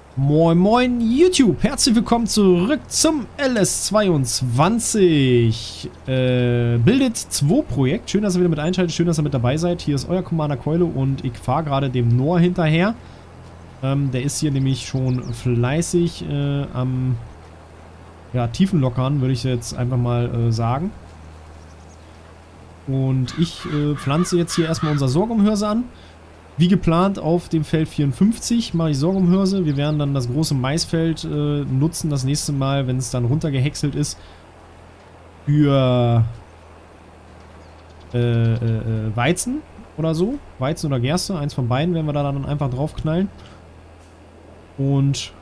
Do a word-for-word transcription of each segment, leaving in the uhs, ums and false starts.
Moin moin YouTube, herzlich willkommen zurück zum L S zweiundzwanzig äh, Bildet zwei Projekt. Schön, dass ihr wieder mit einschaltet, schön, dass ihr mit dabei seid. Hier ist euer Commander Keule und ich fahre gerade dem Noah hinterher. Ähm, der ist hier nämlich schon fleißig äh, am ja, Tiefenlockern, würde ich jetzt einfach mal äh, sagen. Und ich äh, pflanze jetzt hier erstmal unser Sorghumhirse an. Wie geplant auf dem Feld vierundfünfzig mache ich Sorghumhirse. Wir werden dann das große Maisfeld äh, nutzen, das nächste Mal, wenn es dann runtergehäckselt ist, für äh, äh, Weizen oder so. Weizen oder Gerste, eins von beiden werden wir da dann einfach draufknallen. Und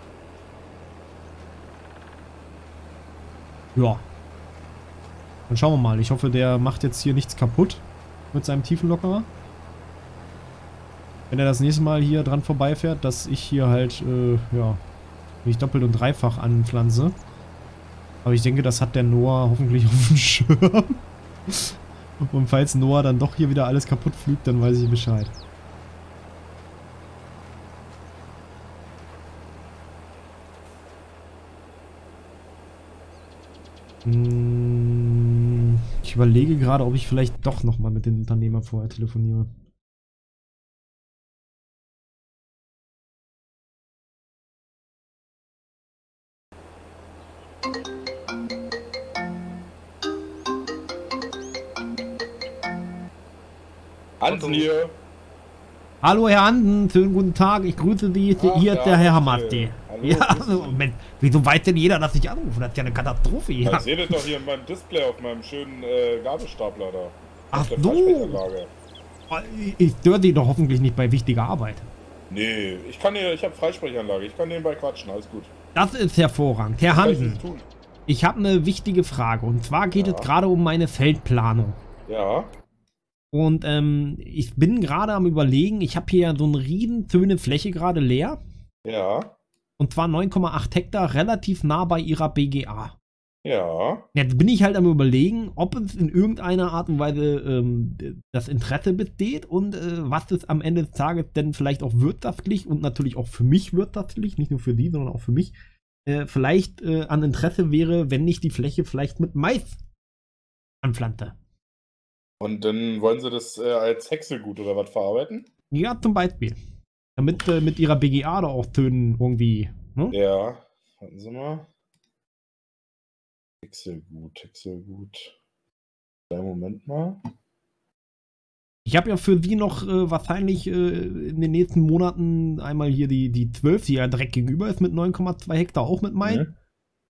ja, dann schauen wir mal. Ich hoffe, der macht jetzt hier nichts kaputt mit seinem Tiefenlockerer. Wenn er das nächste Mal hier dran vorbeifährt, dass ich hier halt, äh, ja, nicht doppelt und dreifach anpflanze. Aber ich denke, das hat der Noah hoffentlich auf dem Schirm. Und falls Noah dann doch hier wieder alles kaputt pflügt, dann weiß ich Bescheid. Hm, ich überlege gerade, ob ich vielleicht doch nochmal mit den Unternehmern vorher telefoniere. Hansen hier. Hallo Herr Anden, schönen guten Tag, ich grüße Sie, Ach, hier ja, ist der Herr okay. Hamasti. Hallo, Ja, grüß Sie. Moment, wieso weiß denn jeder, dass ich anrufe? Das ist ja eine Katastrophe hier. Ich sehe das doch hier in meinem Display auf meinem schönen äh, Gabelstapler da. Ach Auf der so. Freisprechanlage. Ich störe Sie doch hoffentlich nicht bei wichtiger Arbeit. Nee, ich kann hier, ich habe Freisprechanlage, ich kann nebenbei quatschen, alles gut. Das ist hervorragend. Herr Was kann ich Handen, jetzt tun? ich habe eine wichtige Frage. Und zwar geht Ja. es gerade um meine Feldplanung. Ja, Und ähm, ich bin gerade am Überlegen, ich habe hier so eine riesen schöne Fläche gerade leer. ja, Und zwar neun Komma acht Hektar, relativ nah bei Ihrer B G A. ja. Jetzt bin ich halt am Überlegen, ob es in irgendeiner Art und Weise ähm, das Interesse besteht und äh, was es am Ende des Tages denn vielleicht auch wirtschaftlich und natürlich auch für mich wirtschaftlich, nicht nur für die, sondern auch für mich, äh, vielleicht äh, an Interesse wäre, wenn ich die Fläche vielleicht mit Mais anpflanze. Und dann wollen sie das äh, als Häckselgut oder was verarbeiten? Ja, zum Beispiel. Damit äh, mit ihrer B G A da auch Tönen irgendwie, ne? Ja, warten Sie mal. Häckselgut, Häckselgut. Kleinen Moment mal. Ich habe ja für die noch äh, wahrscheinlich äh, in den nächsten Monaten einmal hier die, die zwölf, die ja direkt gegenüber ist mit neun Komma zwei Hektar auch mit Mai. Mhm.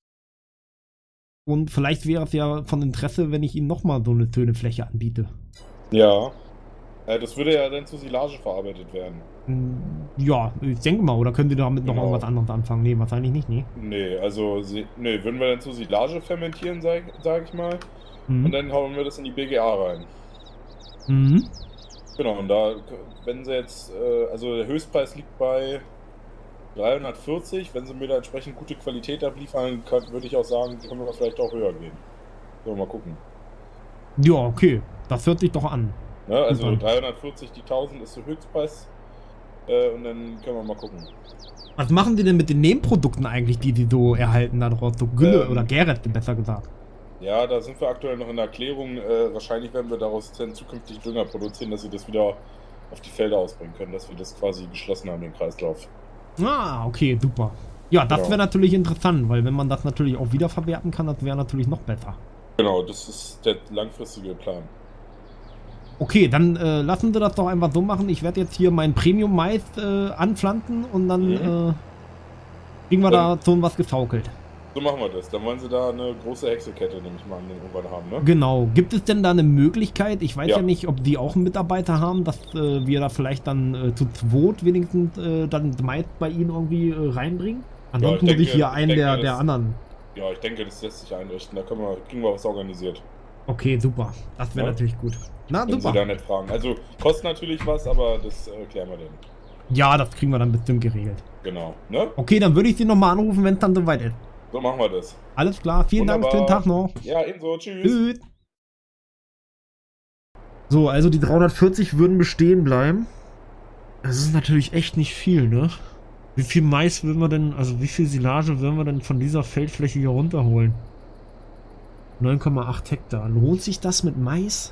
Und vielleicht wäre es ja von Interesse, wenn ich ihnen nochmal so eine schöne Fläche anbiete. Ja. Äh, das würde ja dann zu Silage verarbeitet werden. Hm, ja, ich denke mal, oder können Sie damit noch Genau. irgendwas anderes anfangen? Nee, wahrscheinlich nicht, nee. Nee, also, sie- nee, würden wir dann zu Silage fermentieren, sag, sag ich mal. Und Mhm. dann hauen wir das in die B G A rein. Mhm. Genau, und da, wenn sie jetzt, äh, also der Höchstpreis liegt bei dreihundertvierzig. Wenn sie mir da entsprechend gute Qualität abliefern, kann, würde ich auch sagen, können wir vielleicht auch höher gehen. So, mal gucken. Ja, okay. Das hört sich doch an. Ne? Also Super. dreihundertvierzig, die tausend ist der Höchstpreis. Äh, und dann können wir mal gucken. Was machen Sie denn mit den Nebenprodukten eigentlich, die die so erhalten da draus? So Gülle Ähm, oder Gerrit, besser gesagt. Ja, da sind wir aktuell noch in der Erklärung. Äh, wahrscheinlich werden wir daraus dann zukünftig Dünger produzieren, dass sie das wieder auf die Felder ausbringen können, dass wir das quasi geschlossen haben, den Kreislauf. Ah, okay, super. Ja, das Genau. wäre natürlich interessant, weil wenn man das natürlich auch wiederverwerten kann, das wäre natürlich noch besser. Genau, das ist der langfristige Plan. Okay, dann äh, lassen Sie das doch einfach so machen. Ich werde jetzt hier mein Premium-Mais äh, anpflanzen und dann Mhm. äh, kriegen wir da so was geschaukelt. So machen wir das. Dann wollen sie da eine große Häckselkette, nehme ich mal an, irgendwann haben, ne? Genau. Gibt es denn da eine Möglichkeit, ich weiß ja, Ja. nicht, ob die auch einen Mitarbeiter haben, dass äh, wir da vielleicht dann äh, zu zweit wenigstens äh, dann Mais bei Ihnen irgendwie äh, reinbringen? Ansonsten ich muss ich denke- hier ich einen denke, der, das- der anderen. Ja, ich denke, das lässt sich einrichten. Da können wir, kriegen wir was organisiert. Okay, super. Das wäre Ja. natürlich gut. Na, Wenn super. sie da nicht fragen. Also, kostet natürlich was, aber das äh, klären wir dann. Ja, das kriegen wir dann bestimmt geregelt. Genau, ne? Okay, dann würde ich Sie nochmal anrufen, wenn es dann soweit ist. So machen wir das. Alles klar, vielen Dank, Wunderbar. schönen Tag noch. Ja, ebenso. Tschüss. Tschüss. So, also die dreihundertvierzig würden bestehen bleiben. Das ist natürlich echt nicht viel, ne? Wie viel Mais würden wir denn, also wie viel Silage würden wir denn von dieser Feldfläche hier runterholen? neun Komma acht Hektar. Lohnt sich das mit Mais?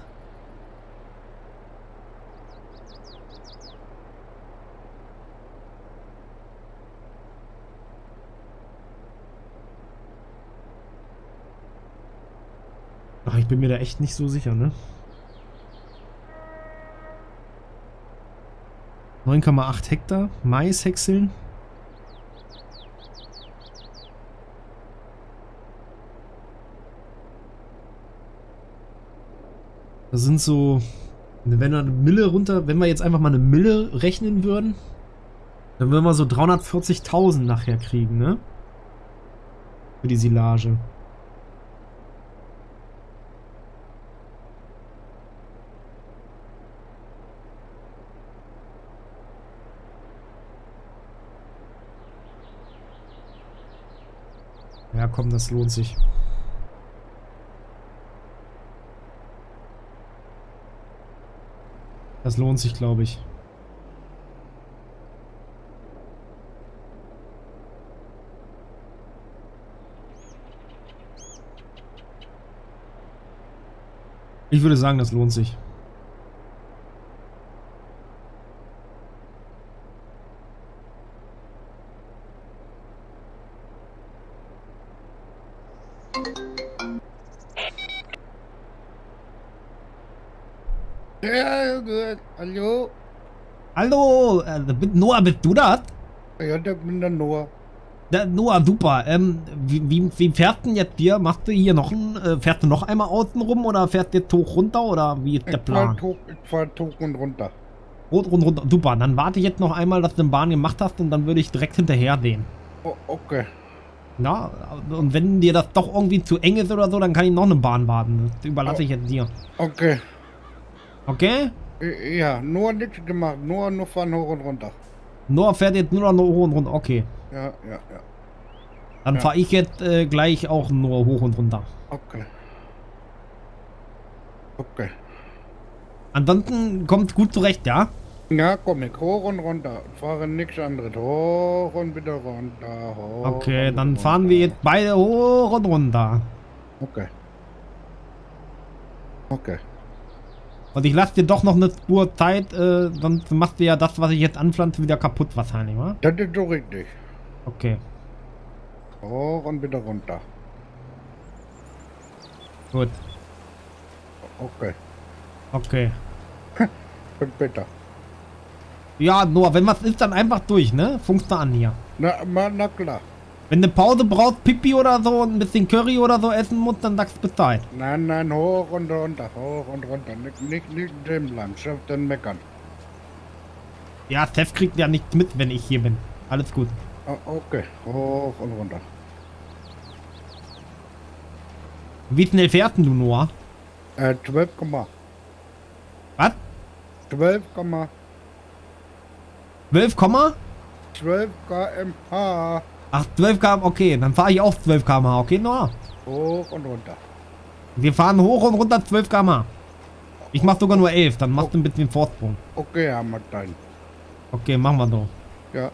Ach, ich bin mir da echt nicht so sicher, ne? neun Komma acht Hektar. Mais häckseln. Das sind so, wenn wir eine Mille runter, wenn wir jetzt einfach mal eine Mille rechnen würden, dann würden wir so dreihundertvierzigtausend nachher kriegen, ne? Für die Silage. Ja, komm, das lohnt sich. Das lohnt sich, glaube ich. Ich würde sagen, das lohnt sich. Ja, gut. Hallo? Hallo, äh, Noah, bist du das? Ja, da bin der Noah. Da, Noah, super. Ähm, wie, wie, wie fährst du denn jetzt hier? Machst du hier noch ein, äh, fährst du noch einmal außen rum oder fährst du jetzt hoch runter oder wie ist der Ich Plan? fahr hoch, ich fahr hoch und runter. Rot, rund, runter. Super, dann warte ich jetzt noch einmal, dass du eine Bahn gemacht hast und dann würde ich direkt hinterher sehen. Oh, okay. Ja, und wenn dir das doch irgendwie zu eng ist oder so, dann kann ich noch eine Bahn warten. Das überlasse Oh. ich jetzt dir. Okay. Okay? Ja, nur nichts gemacht. Nur, nur fahren hoch und runter. Noah fährt jetzt nur noch hoch und runter. Okay. Ja, ja, ja. Dann Ja. fahre ich jetzt äh, gleich auch nur hoch und runter. Okay. Okay. Ansonsten kommt gut zurecht, ja? Ja, komm ich hoch und runter. Fahre nichts anderes. Hoch und wieder runter. Hoch Okay, und dann runter. fahren wir jetzt beide hoch und runter. Okay. Okay. Und ich lasse dir doch noch eine Spur Zeit, äh, sonst machst du ja das, was ich jetzt anpflanze, wieder kaputt wahrscheinlich, wa? Das ist so richtig. Okay, Hoch und wieder runter. gut. Okay. Okay. Und bitte. Ja, Noah, wenn was ist, dann einfach durch, ne? Funkst du an hier. Na, ma, na klar. Wenn du Pause brauchst, Pipi oder so, und ein bisschen Curry oder so essen musst, dann sagst du Bescheid. Nein, nein, hoch und runter, hoch und runter. Nicht, nicht, nicht drin bleiben, Chef, dann meckern. Ja, Steph kriegt ja nichts mit, wenn ich hier bin. Alles gut. Oh, okay, hoch und runter. Wie schnell fährst denn du, Noah? Äh, zwölf Komma. Was? zwölf Komma. zwölf, zwölf Kilometer pro Stunde. Ach, zwölf Kilometer, okay, dann fahre ich auch zwölf Kilometer pro Stunde, okay, Noah? Hoch und runter. Wir fahren hoch und runter zwölf Kilometer pro Stunde. Ich mach sogar nur elf, dann machst du ein bisschen Vorsprung. Okay, haben wir dein. Okay, machen wir so. Ja.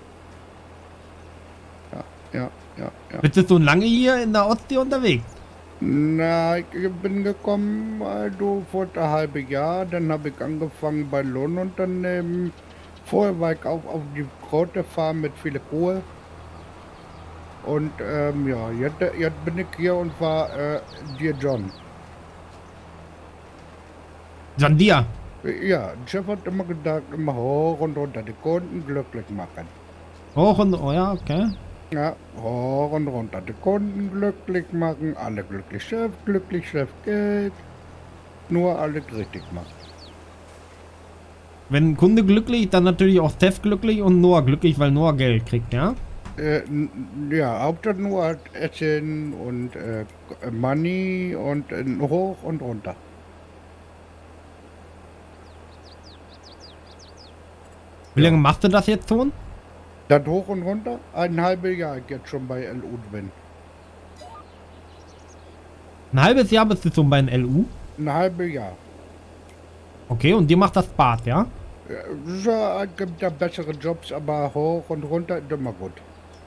Ja, ja, ja, ja. Bist du so lange hier in der Ostsee unterwegs? Na, ich bin gekommen, also vor einem halben Jahr. Dann habe ich angefangen bei Lohnunternehmen. Vorher war ich auch auf die große Farm mit vielen Kühe. Und ähm, ja, jetzt, jetzt bin ich hier und war äh, dir John. John Deere. Ja, der Chef hat immer gesagt, immer hoch und runter, die Kunden glücklich machen. Hoch und, oh ja, okay. Ja, hoch und runter, die Kunden glücklich machen, alle glücklich, Chef glücklich, Chef Geld. Nur alles richtig machen. Wenn ein Kunde glücklich, dann natürlich auch Steph glücklich und Noah glücklich, weil Noah Geld kriegt, ja? Äh, n- ja, Hauptsache nur halt Essen und äh, Money und äh, hoch und runter. Wie lange machst du das jetzt schon? Das hoch und runter? Ein halbes Jahr jetzt schon bei L U drin. Ein halbes Jahr bist du schon bei den L U? Ein halbes Jahr. Okay, und dir macht das Spaß, ja? Ja, es gibt da bessere Jobs, aber hoch und runter ist immer gut.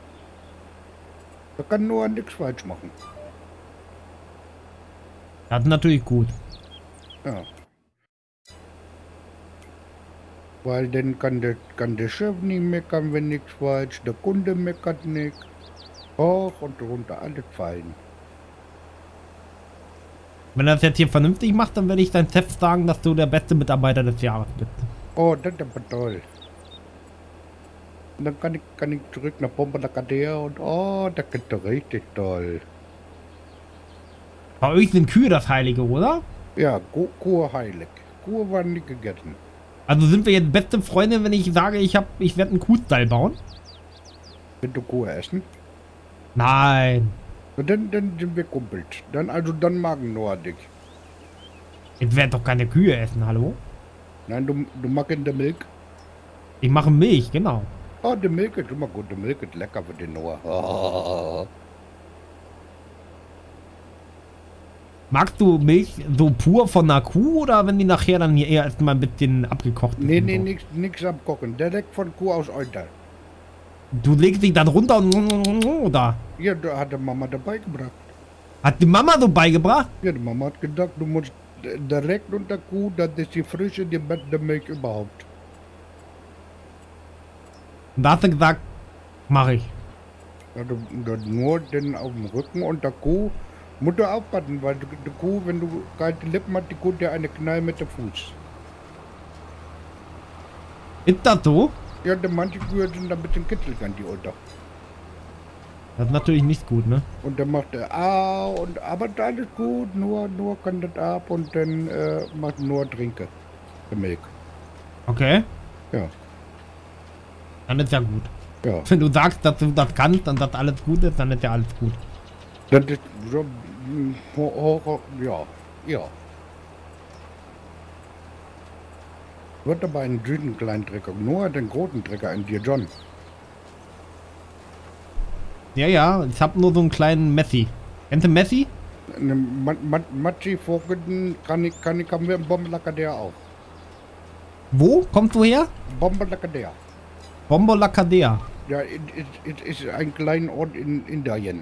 Da kann nur nichts falsch machen. Das ist natürlich gut. Ja. Weil dann kann der, kann der Chef nicht meckern, wenn nichts falsch, der Kunde meckert nicht. Hoch und runter, alles fein. Wenn er das jetzt hier vernünftig macht, dann werde ich dein Chef sagen, dass du der beste Mitarbeiter des Jahres bist. Oh, das ist aber toll. Und dann kann ich, kann ich zurück nach Bombalakadea und oh, das ist doch richtig toll. Bei euch sind Kühe das Heilige, oder? Ja, Kuh, Kuh heilig. Kuh waren nicht gegessen. Also sind wir jetzt beste Freunde, wenn ich sage, ich hab, ich werde einen Kuhstall bauen? Wenn du Kuh essen? Nein. Und dann, dann sind wir Kumpels. Dann, also dann magen nur dich. Ich werde doch keine Kühe essen, hallo? Nein, du, du magst in der Milch. Ich mache Milch, genau. Oh, die Milch ist immer gut. Die Milch ist lecker für den Noah. Oh. Magst du Milch so pur von einer Kuh oder wenn die nachher dann hier eher erstmal ein bisschen abgekocht ist? Nee, und nee, so? nix, nix abkochen. Direkt von Kuh aus Euter. Du legst dich dann runter und oder? Ja, da hat die Mama dabei gebracht. Hat die Mama so beigebracht? Ja, die Mama hat gedacht, du musst direkt unter Kuh, das ist die frische, die beste Milch überhaupt. Und da hast du gesagt, mache ich. Ja, du, du, nur den auf dem Rücken unter Kuh musst du aufpassen, weil die, die Kuh, wenn du kalte Lippen hast, die Kuh dir eine Knall mit dem Fuß. Ist das so? Ja, die manche Kühe sind ein bisschen kitzelig an die Unter. Das ist natürlich nicht gut, ne? Und dann macht er ah und aber alles gut, nur nur kann das ab und dann äh, macht nur trinke. Die Milch. Okay. Ja, Dann ist ja gut. ja. Wenn du sagst, dass du das kannst und dass alles gut ist, dann ist ja alles gut. Das ist so mm, ho, ho, ho, ja, ja. Wird aber einen süßen kleinen Trecker, nur den großen Trecker in dir, John. Ja, ja, ich habe nur so einen kleinen Messi. Kennst du Messi? Eine Matschi Vogel kann ich, kann ich, haben wir in Bombalakadea auch. Wo? Kommst du her? Bombalakadea. Bombo Lacadea. Ja, es ist ein kleiner Ort in Indien.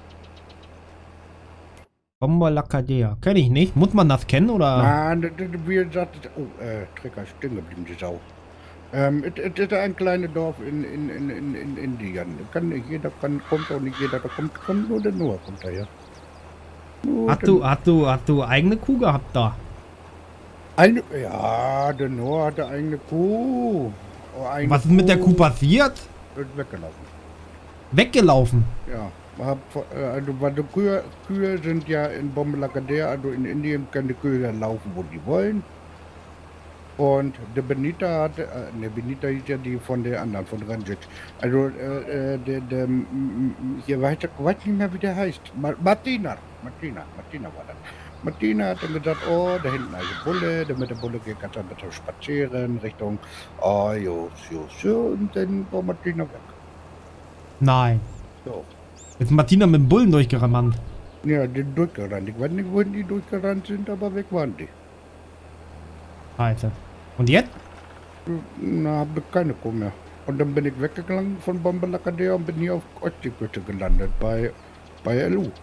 Bombo Lacadea. Kenn ich nicht. Muss man das kennen, oder? Nein, das- das- wie gesagt, oh, äh, Trecker ist stehen geblieben, die Sau. Ähm, es, es ist ein kleines Dorf in, in, in, in, in Indien. Kann nicht jeder, kann, kommt auch nicht jeder, da kommt, kommt nur der Noah, kommt daher. Nur Hast der du, hast du, hast du eigene Kuh gehabt da? Eine, ja, der Noah hatte eigene Kuh. Oh, eine Was ist mit der Kuh passiert? Ist weggelaufen. Weggelaufen. Ja, hab, äh, also, weil die Kühe, Kühe sind ja in Bombalakadea, also in Indien können die Kühe ja laufen, wo die wollen. Und der Benita hatte, äh, ne, Benita hieß ja die von der anderen, von Ranjit. Also, äh, äh, der, der, m, m, hier weiß ich weiß nicht mehr, wie der heißt. Ma Martina, Martina, Martina war das. Martina hat dann gesagt, oh, da hinten ist ein Bulle, der mit der Bulle geht ganz ein bisschen spazieren, Richtung, oh, jo, jo, jo, und dann war Martina weg. Nein. So. Ist Martina mit dem Bullen durchgerannt. Ja, die durchgerannt. Ich weiß nicht, wohin die durchgerannt sind, aber weg waren die. Scheiße. Und jetzt? Na, hab ich keine Kuh mehr. Und dann bin ich weggegangen von Bombalakadea und bin hier auf Ostseeküste gelandet, bei, bei L U.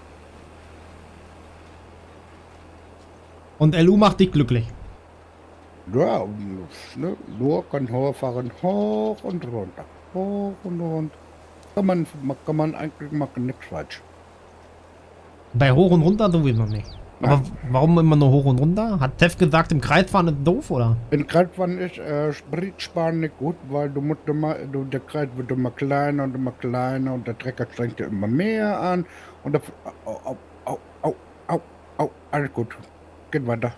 Und L U macht dich glücklich. Ja, ne, nur kann hochfahren, hoch und runter, hoch und runter. Kann man, kann man eigentlich machen, nichts falsch. Bei hoch und runter sowieso nicht. Aber Ja. warum immer nur hoch und runter? Hat Tev gesagt, im Kreisfahren ist doof, oder? In Kreisfahren ist äh, Sprit sparen nicht gut, weil du musst immer, du, der Kreis wird immer kleiner und immer kleiner und der Trecker strengt dir immer mehr an und der, au, au, au, au, au, au, alles gut, geht weiter.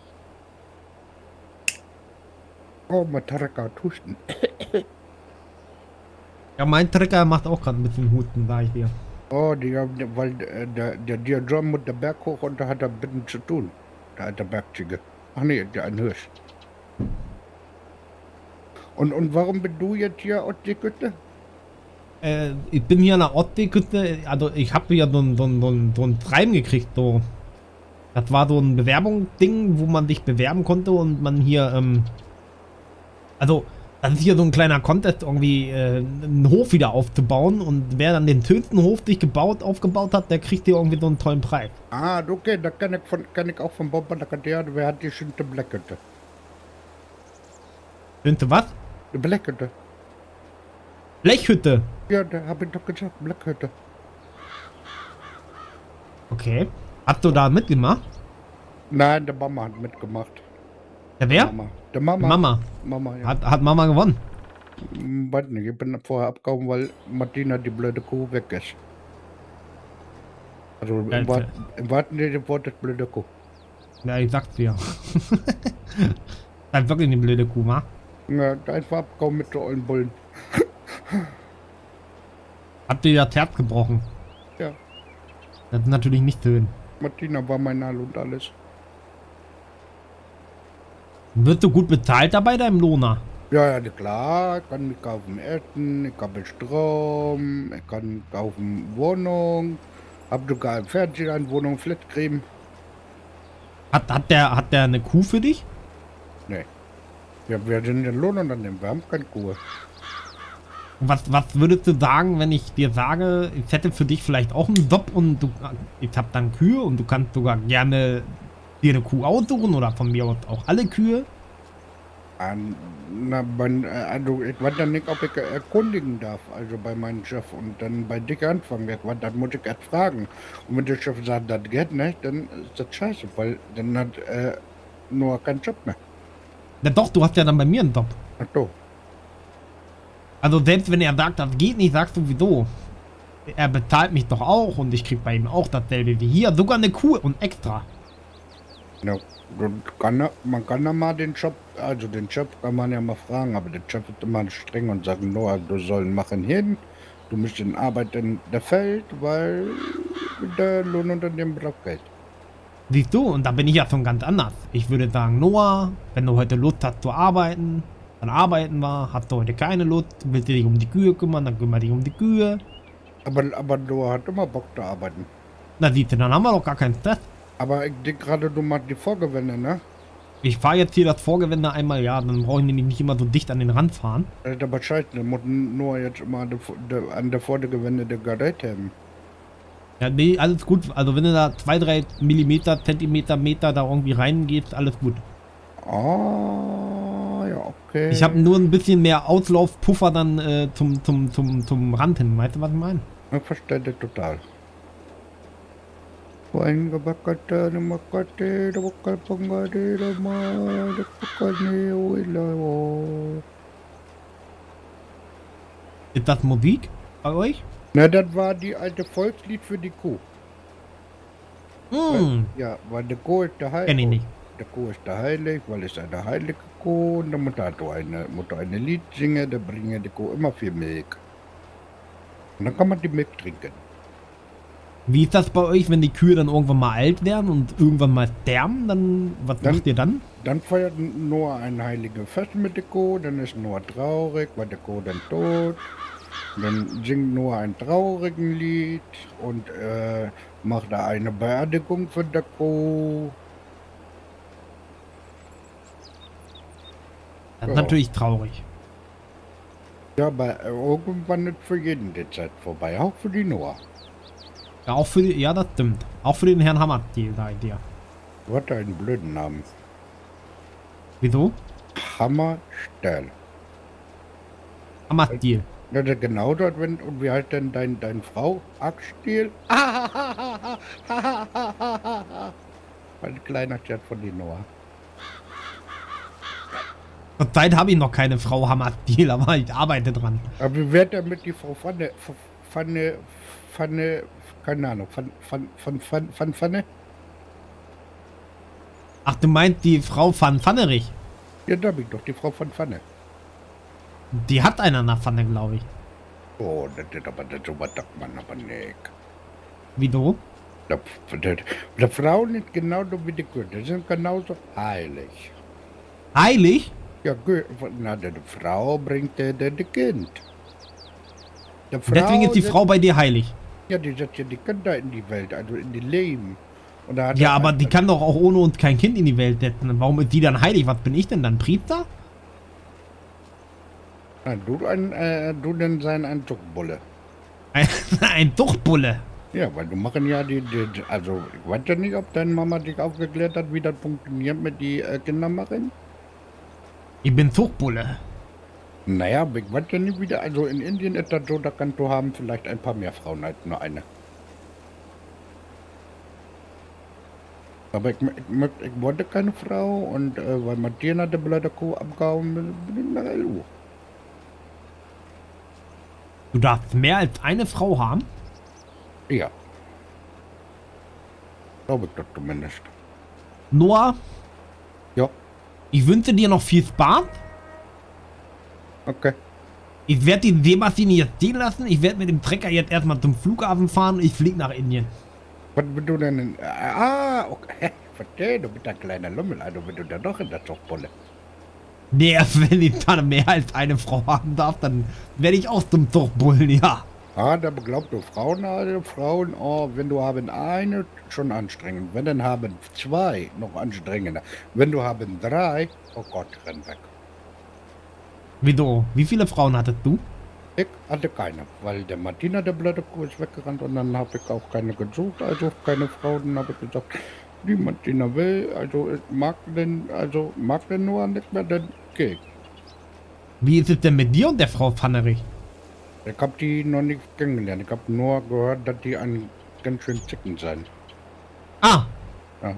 Oh, mein Trecker hat Husten. Ja, mein Trecker macht auch gerade ein bisschen Husten, sag ich dir. Oh, die haben, weil äh, der, der, der John muss der Berg hoch und da hat er ein bisschen zu tun. Da hat der Bergziege. Ach nee, der ein Hirsch. Und, und warum bist du jetzt hier aus der Küste? Äh, ich bin hier an der Ostseeküste, also ich habe ja so ein, so ein, so ein, so ein Schreiben gekriegt, so. Das war so ein Bewerbungsding, wo man sich bewerben konnte und man hier, ähm, Also, das ist hier so ein kleiner Contest, irgendwie äh, einen Hof wieder aufzubauen. Und wer dann den schönsten Hof sich gebaut, aufgebaut hat, der kriegt hier irgendwie so einen tollen Preis. Ah, okay, da kann ich, von, kann ich auch von Bob Lacadea, wer hat die schönste Blackhütte? Schönste was? Die Blackhütte. Blechhütte. Ja, da habe ich doch gesagt, Blackhütte. Okay. Hast du da mitgemacht? Nein, der Mama hat mitgemacht. Der wer? Mama. Der Mama. Mama. Mama, ja. Hat, hat Mama gewonnen? Hm, weiß nicht, ich bin vorher abgehauen, weil Martina, die blöde Kuh, weg ist. Also im, Alter. Wart, im wahrsten Sinne des Wortes blöde Kuh. Ja, ich sag's dir. Das ist wirklich eine blöde Kuh, wa? Ja, einfach abgehauen mit so ollen Bullen. Habt ihr das Herz gebrochen? Ja, Das ist natürlich nicht schön. Martina war mein All und alles. Wirst du gut bezahlt dabei, deinem Lohner? Ja, ja, klar, ich kann mir kaufen Essen, ich habe Strom, ich kann kaufen Wohnung, hab sogar im Fernsehen eine Wohnung, Flatcreme. Hat, hat, der, hat der eine Kuh für dich? Nee. Ja, wir sind in Lohnunternehmen, wir haben keine Kuh. Und Was, was würdest du sagen, wenn ich dir sage, ich hätte für dich vielleicht auch einen Job und du, ich hab dann Kühe und du kannst sogar gerne dir eine Kuh aussuchen oder von mir aus auch alle Kühe? An, na, man, also ich weiß dann nicht, ob ich erkundigen darf, also bei meinem Chef und dann bei dir anfangen. Ich weiß, dann muss ich erst fragen. Und wenn der Chef sagt, das geht nicht, dann ist das scheiße, weil dann hat äh, nur keinen Job mehr. Na doch, du hast ja dann bei mir einen Job. Ach so. Also selbst wenn er sagt, das geht nicht, sagst du wieso? Er bezahlt mich doch auch und ich krieg bei ihm auch dasselbe wie hier. Sogar eine Kuh und extra. Ja, kann er, man kann ja mal den Job, also den Chef kann man ja mal fragen, aber der Chef ist immer streng und sagt, Noah, du sollst machen hin, du musst in Arbeit in der Feld, weil der Lohnunternehmen braucht Geld. Siehst du, und da bin ich ja schon ganz anders. Ich würde sagen, Noah, wenn du heute Lust hast zu arbeiten, dann arbeiten wir. Hast du heute keine Lust, willst du dich um die Kühe kümmern, dann kümmere dich um die Kühe. Aber, aber Noah hat immer Bock zu arbeiten. Na siehst du, dann haben wir doch gar keinen Stress. Aber ich denke gerade, du machst die Vorgewände, ne? Ich fahre jetzt hier das Vorgewende einmal, ja, dann brauche ich nämlich nicht immer so dicht an den Rand fahren. Das ist aber scheiße, da muss Noah jetzt immer an der, der, an der Vordergewände der Gerät haben. Ja, nee, alles gut. Also wenn du da zwei, drei Millimeter, Zentimeter, Meter da irgendwie reingehst, alles gut. Ah, ja, okay. Ich habe nur ein bisschen mehr Auslaufpuffer dann äh, zum, zum, zum, zum Rand hin. Weißt du, was ich meine? Ich verstehe das total. Ein gebackerte, eine Makate, der Bokalpangade, der Ma, der Pokane, Oila. Ist das Musik bei euch? Na, das war die alte Volkslied für die Kuh. Hm, Ja, weil der Kuh ist der Heilig. kenn ich nicht. Der Kuh ist der Heilig, weil es eine heilige Kuh und der Mutter hat eine, Mutter eine Lied singen, da bringt die Kuh immer viel Milch. Und dann kann man die Milch trinken. Wie ist das bei euch, wenn die Kühe dann irgendwann mal alt werden und irgendwann mal sterben? Dann, was Dann- macht ihr dann? Dann feiert Noah ein heiliges Fest mit der Kuh, dann ist Noah traurig, weil der Kuh dann tot. Dann singt Noah ein trauriges Lied und äh, macht da eine Beerdigung für die Kuh. Das ist Ja. natürlich traurig. Ja, aber äh, irgendwann ist für jeden die Zeit vorbei, auch für die Noah. Ja, auch für die, ja, das stimmt. Auch für den Herrn Hammerdeal, sag ich dir. Du hast einen blöden Namen. Wieso? Hammerstell. Hammerdeal. Das ist genau dort, wenn, und wie heißt denn dein, dein Frau? Axtiel? Ein kleiner Chat von die Noah. Zurzeit habe ich noch keine Frau Hammerdeal, aber ich arbeite dran. Aber wie wird er mit die Frau Pfanne, Pfanne, Pfanne, keine Ahnung, Pfanne, Pfanne, Pfanne, Pfanne, Pfanne? Ach, du meinst die Frau van Pfannerich? Ja, da bin ich doch, die Frau von Pfanne. Die hat einer nach Pfanne, glaube ich. Oh, das ist aber, das überdeckt man aber nicht. Wieso? Die, die, die Frauen sind genauso wie die Kinder, die sind genauso heilig. Heilig? Ja, gut, na, die Frau bringt der der die Kind. Die Frau Deswegen ist die setzt- Frau bei dir heilig. Ja, die setzt ja die Kinder in die Welt, also in die Leben. Und da hat Ja, er- aber die kann doch auch ohne uns kein Kind in die Welt setzen. Warum ist die dann heilig? Was bin ich denn dann? Priester? Nein, du, ein, äh, du denn sein ein Zuchtbulle. Ein, ein Duchtbulle. Ja, weil du machen ja die, die, die, also ich weiß ja nicht, ob deine Mama dich aufgeklärt hat, wie das funktioniert mit die äh, Kinder machen. Ich bin Zuchtbulle. Naja, aber ich weiß ja nicht wieder, also in Indien ist das so, da kannst du haben vielleicht ein paar mehr Frauen als nur eine. Aber ich, ich, ich, ich wollte keine Frau und äh, weil Matthias hat die blöde Kuh abgehauen, bin ich nach L U. Du darfst mehr als eine Frau haben? Ja. Glaube ich das zumindest. Noah, Ja, ich wünsche dir noch viel Spaß. okay. Ich werde den Sebastian hier stehen lassen. Ich werde mit dem Trecker jetzt erstmal zum Flughafen fahren und ich fliege nach Indien. Was willst du denn? In, ah, okay. Verstehe, du bist ein kleiner Lummel, also bist du da doch in der Zuchtbulle. Nee, wenn ich dann mehr als eine Frau haben darf, dann werde ich auch zum Zuchtbullen, ja. Ah, da glaubst du Frauen, also Frauen, oh, wenn du haben eine, schon anstrengend. Wenn dann haben zwei, noch anstrengender. Wenn du haben drei, oh Gott, renn weg. Wieso? Wie viele Frauen hattest du? Ich hatte keine, weil der Martina, der blöde Kuh, ist weggerannt und dann habe ich auch keine gesucht, also keine Frau. Dann habe ich gesagt, die Martina will, also ich mag den, also mag den nur nicht mehr, dann geh ich. Wie ist es denn mit dir und der Frau Pfannerich? Ich habe die noch nicht kennengelernt. Ich habe nur gehört, dass die ein ganz schön Zicken sein. Ah, Ja.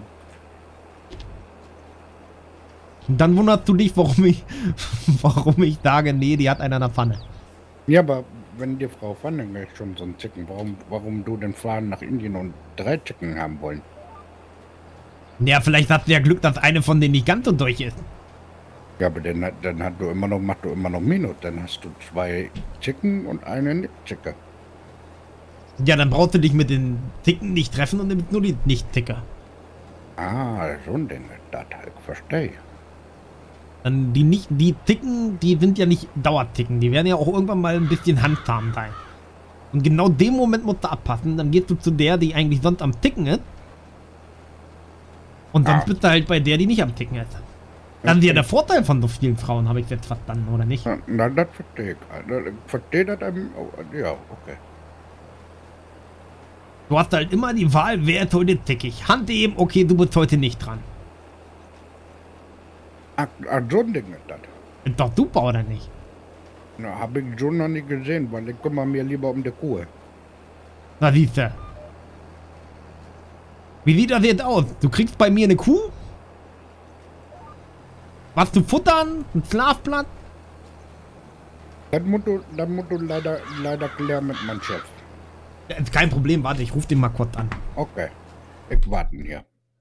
und dann wunderst du dich, warum ich, warum ich sage, nee, die hat einen an der Pfanne. Ja, aber wenn die Frau Pfanne schon so ein Zicken, warum, warum du denn fahren nach Indien und drei Zicken haben wollen? Ja, vielleicht hast du ja Glück, dass eine von denen nicht ganz so durch ist. Ja, aber dann, hat- dann hat du immer noch, machst du immer noch Minus. Dann hast du zwei Zicken und eine Nicht-Zicke. Ja, dann brauchst du dich mit den Ticken nicht treffen und nimmst nur die Nicht-Ticker. Ah, so ein Ding, das ich verstehe. Dann die nicht, die Ticken, die sind ja nicht Dauerticken. Die werden ja auch irgendwann mal ein bisschen handzahm sein. Und genau dem Moment musst du abpassen. Dann gehst du zu der, die eigentlich sonst am Ticken ist. Und sonst Ah. bist du halt bei der, die nicht am Ticken ist. Das ist ja der Vorteil von so vielen Frauen, habe ich jetzt verstanden, oder nicht? Na, na, das verstehe ich. Also, ich verstehe das einem, oh, ja, okay. Du hast halt immer die Wahl, wer ist heute tickig. Handheben, okay, du bist heute nicht dran. Ach, ach, so ein Ding ist das. Ist doch super, oder nicht? Na, habe ich so noch nicht gesehen, weil ich kümmere mir lieber um die Kuh. Na, siehst du. Wie sieht das jetzt aus? Du kriegst bei mir eine Kuh? Was zu futtern? Ein Schlafplatz? Das musst du, das musst du leider, leider klären mit meinem Chef. Ja, ist kein Problem, warte, ich rufe den mal kurz an. Okay, ich warte hier.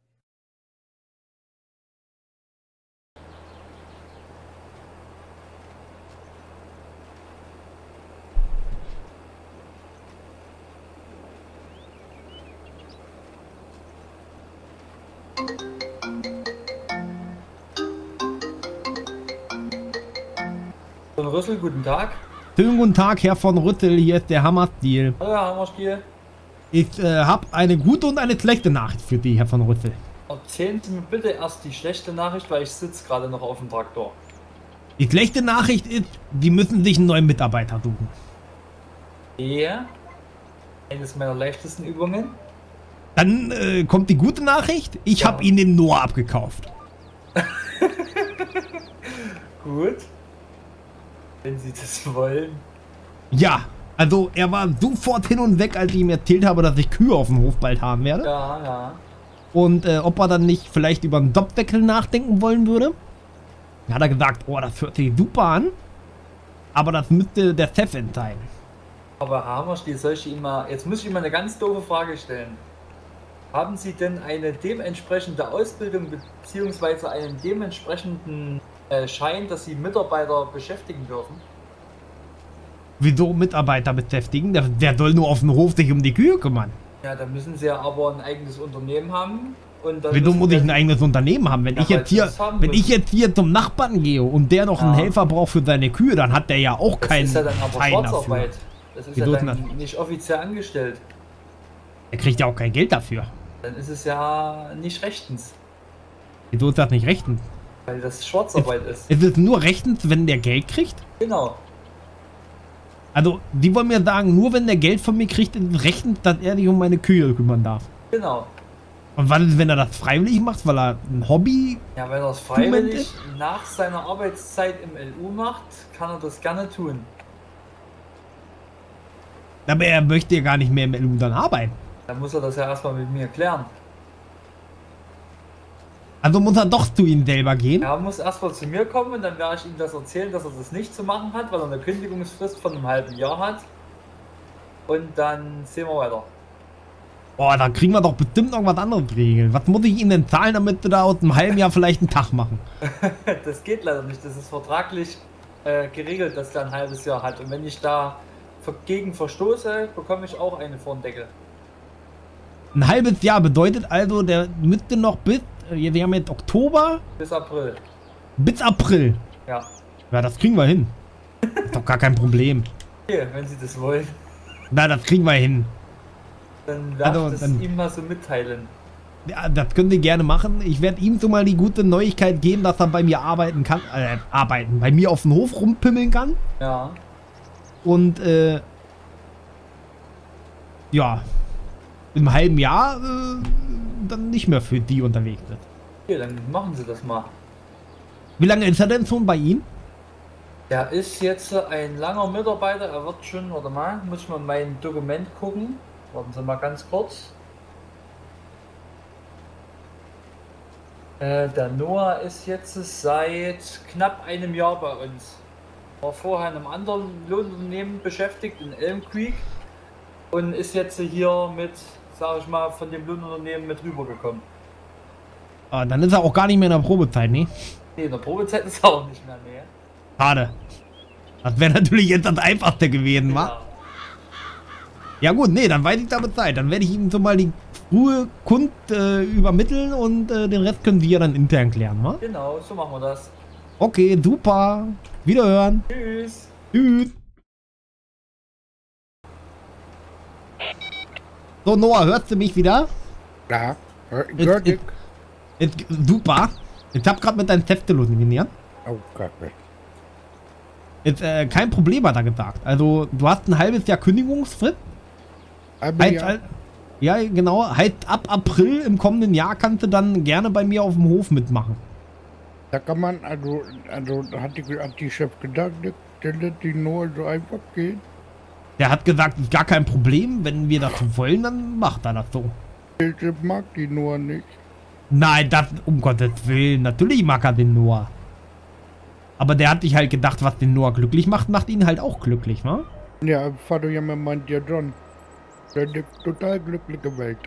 Von Rüssel, guten Tag. Schönen guten Tag, Herr von Rüttel, hier ist der Hammerstil. Hallo, Herr Hammerstiel. Ich äh, habe eine gute und eine schlechte Nachricht für Sie, Herr von Rüttel. Erzählen Sie mir bitte erst die schlechte Nachricht, weil ich sitze gerade noch auf dem Traktor. Die schlechte Nachricht ist, Sie müssen sich einen neuen Mitarbeiter suchen. Ja. Eines meiner leichtesten Übungen. Dann äh, kommt die gute Nachricht, ich Ja. habe Ihnen den Noah abgekauft. Gut. Wenn Sie das wollen. Ja, also er war sofort hin und weg, als ich ihm erzählt habe, dass ich Kühe auf dem Hof bald haben werde. Ja, ja. Und äh, ob er dann nicht vielleicht über einen Jobwechsel nachdenken wollen würde. Da hat er gesagt, oh, das hört sich super an. Aber das müsste der Chef entscheiden. Aber Herr Hammerstiel, soll ich Ihnen mal... Jetzt muss ich Ihnen mal eine ganz doofe Frage stellen. Haben Sie denn eine dementsprechende Ausbildung bzw. einen dementsprechenden äh, Schein, dass Sie Mitarbeiter beschäftigen dürfen? Wieso Mitarbeiter beschäftigen? Der, der soll nur auf dem Hof sich um die Kühe kümmern. Ja, da müssen Sie ja aber ein eigenes Unternehmen haben. Und dann Wieso müssen muss Sie- ich ein eigenes Unternehmen haben? Wenn Ja, ich jetzt weil sie hier, das haben wenn ich müssen. jetzt hier zum Nachbarn gehe und der noch einen Ja. Helfer braucht für seine Kühe, dann hat der ja auch Das keinen ist ja dann aber Schein dafür. Schwarzarbeit. Das ist Wieso ja ist dann das? nicht offiziell angestellt. Er kriegt ja auch kein Geld dafür. Dann ist es ja nicht rechtens, Wieso ist das nicht rechtens? weil das Schwarzarbeit ist. Ist es nur rechtens, wenn der Geld kriegt? Genau. Also, die wollen mir sagen, nur wenn der Geld von mir kriegt, rechnet, dass er sich um meine Kühe kümmern darf. Genau. Und was ist, wenn er das freiwillig macht, weil er ein Hobby... Ja, wenn er es freiwillig nach seiner Arbeitszeit im L U macht, kann er das gerne tun. Aber er möchte ja gar nicht mehr im L U dann arbeiten. Dann muss er das ja erstmal mit mir klären. Also muss er doch zu ihm selber gehen? Er muss erstmal zu mir kommen und dann werde ich ihm das erzählen, dass er das nicht zu machen hat, weil er eine Kündigungsfrist von einem halben Jahr hat. Und dann sehen wir weiter. Boah, da kriegen wir doch bestimmt irgendwas anderes geregelt. Was muss ich ihm denn zahlen, damit wir da aus einem halben Jahr vielleicht einen Tag machen? Das geht leider nicht. Das ist vertraglich äh, geregelt, dass der ein halbes Jahr hat. Und wenn ich da gegen verstoße, bekomme ich auch eine vor den Deckel. Ein halbes Jahr bedeutet also, der müsste noch bis, wir haben jetzt Oktober. Bis April. Bis April. Ja. Ja, das kriegen wir hin. Ist doch gar kein Problem. Okay, wenn Sie das wollen. Na, das kriegen wir hin. Dann werde Also, ich das dann- ihm mal so mitteilen. Ja, das können Sie gerne machen. Ich werde ihm so mal die gute Neuigkeit geben, dass er bei mir arbeiten kann. Äh, arbeiten. Bei mir auf dem Hof rumpimmeln kann. Ja. Und, äh, ja, im halben Jahr äh, dann nicht mehr für die unterwegs ist. Okay, dann machen Sie das mal. Wie lange ist er denn schon bei Ihnen? Er ist jetzt ein langer Mitarbeiter. Er wird schon, warte mal, muss ich mal mein Dokument gucken. Warten Sie mal ganz kurz. Äh, der Noah ist jetzt seit knapp einem Jahr bei uns. War vorher in einem anderen Lohnunternehmen beschäftigt, in Elm Creek. Und ist jetzt hier mit, sag ich mal, von dem Lohnunternehmen mit rübergekommen. Ah, dann ist er auch gar nicht mehr in der Probezeit, ne? Nee, in der Probezeit ist er auch nicht mehr, nee. Schade. Das wäre natürlich jetzt das Einfachste gewesen, wa? Ja. Ja gut, nee, dann weiß ich da Bescheid. Dann werde ich ihm so mal die Ruhe kund äh, übermitteln und äh, den Rest können wir dann intern klären, wa? Genau, so machen wir das. Okay, super. Wiederhören. Tschüss. Tschüss. So, Noah, hörst du mich wieder? Ja, äh, Jetzt- gehört ich. jetzt- Jetzt, super. Ich hab gerade mit deinem Chef telefoniert. Oh, Kacke. Jetzt, äh, kein Problem hat er gesagt. Also, du hast ein halbes Jahr Kündigungsfrist. Aber Heißt, ja, al- ja, genau. Heißt, ab April im kommenden Jahr kannst du dann gerne bei mir auf dem Hof mitmachen. da kann man, also, also hat die, hat die Chef gedacht, der lässt die nur so einfach gehen. Der hat gesagt, ist gar kein Problem. Wenn wir das wollen, dann macht er das so. Der Chef mag die nur nicht. Nein, das, um Gottes Willen. Natürlich mag er den Noah. Aber der hat sich halt gedacht, was den Noah glücklich macht, macht ihn halt auch glücklich, wa? Ja, Vater Jammer meint ja John. Der ist eine total glückliche Welt.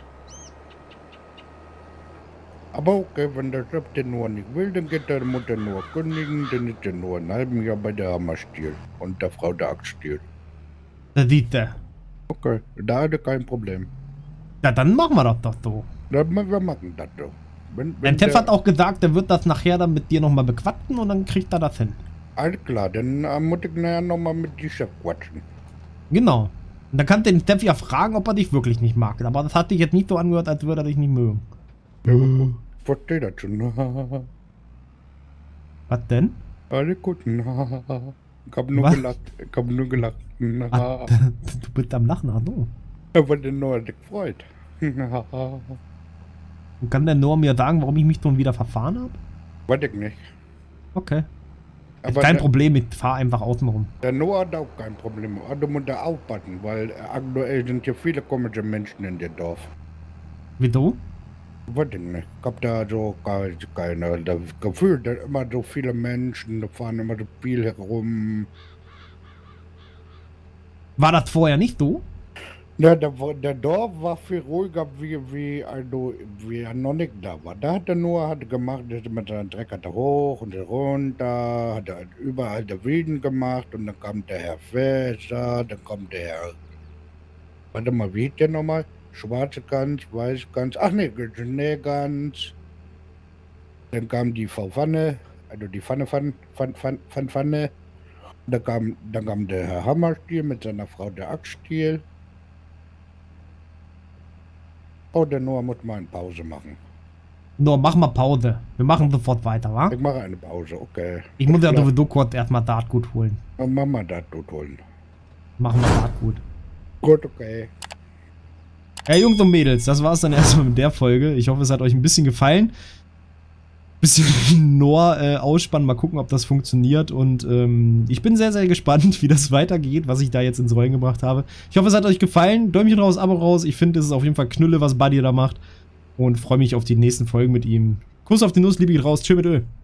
Aber okay, wenn der Chef den nur nicht will, dann geht der Mutter nur kündigen, dann ist er nur ein halben Jahr bei der Hammerstiel und der Frau der Axtstiel. Da sieht er. Okay, da hat er kein Problem. Ja, dann machen wir das doch so. Dann, wir machen das so. Wenn, Dein wenn Chef der- hat auch gesagt, er wird das nachher dann mit dir nochmal bequatschen und dann kriegt er das hin. Alles klar, dann äh, muss ich nachher nochmal mit die Chef quatschen. Genau. Und dann kannst du den Chef ja fragen, ob er dich wirklich nicht mag. Aber das hat dich jetzt nicht so angehört, als würde er dich nicht mögen. Ich verstehe das schon. Was denn? Alles gut. Ich hab nur Was? gelacht. Ich hab nur gelacht. Ah, du bist am Lachen, ach so. Aber der Noah sich freut. Und kann der Noah mir sagen, warum ich mich schon wieder verfahren habe? Weiß ich nicht. Okay. Ist Aber kein der, Problem, ich fahre einfach außen rum. der Noah hat auch kein Problem. Aber du musst da aufpassen, weil äh, aktuell sind hier viele komische Menschen in dem Dorf. Wieso? Weiß ich nicht. Ich hab da so gar keine, das Gefühl, dass immer so viele Menschen, da fahren immer so viel herum. War das vorher nicht so? Ja, der, war- der Dorf war viel ruhiger, wie, wie, also, wie er noch nicht da war. Da hat er nur hat gemacht, ist mit seinem Dreck hat er hoch und runter, hat er überall der Wilden gemacht und dann kam der Herr Fässer, dann kommt der Herr, warte mal, wie hieß der nochmal? Schwarze Gans, Weiß Gans, ach nee, Schneegans. Dann kam die Frau Pfanne, also die Pfanne, Pfanne, Pfanne, Pfanne, Pfanne, Pfanne. Dann kam, dann kam der Herr Hammerstiel mit seiner Frau der Axtstiel. Oh, der Noah muss mal eine Pause machen. Noah, mach mal Pause. Wir machen sofort weiter, wa? Ich mache eine Pause, okay. Ich muss ja Klar. sowieso kurz erstmal Saatgut holen. Dann machen wir das dort holen. Machen wir grad gut. Gut, okay. Ja, Jungs und Mädels, das war's dann erstmal mit der Folge. Ich hoffe, es hat euch ein bisschen gefallen. Bisschen Noah äh, ausspannen, mal gucken, ob das funktioniert. Und ähm, ich bin sehr, sehr gespannt, wie das weitergeht, was ich da jetzt ins Rollen gebracht habe. Ich hoffe, es hat euch gefallen. Däumchen raus, Abo raus. Ich finde, es ist auf jeden Fall Knülle, was Buddy da macht. Und freue mich auf die nächsten Folgen mit ihm. Kuss auf die Nuss, Liebe geht raus. Tschö mit Öl.